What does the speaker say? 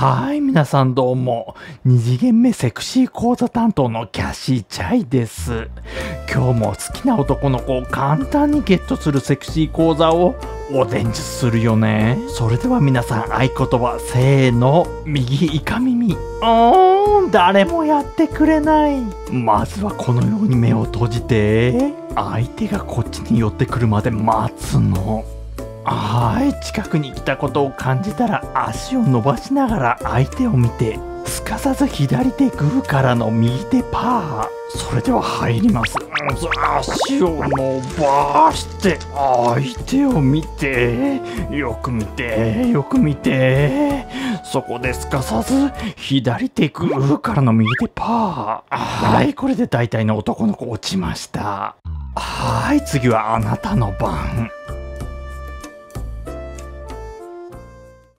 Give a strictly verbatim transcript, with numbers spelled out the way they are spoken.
はい、皆さんどうも。に次元目セクシー講座担当のキャシーチャイです。今日も好きな男の子を簡単にゲットするセクシー講座をお伝授するよね。それでは皆さん合言葉、せーの、右イカ耳。うーん、誰もやってくれない。まずはこのように目を閉じて、相手がこっちに寄ってくるまで待つの。はい、近くに来たことを感じたら足を伸ばしながら相手を見て、すかさず左手グーからの右手パー。それでは入ります。足を伸ばして相手を見て、よく見て、よく見て、そこですかさず左手グーからの右手パー。はい、これで大体の男の子落ちました。はい、次はあなたの番。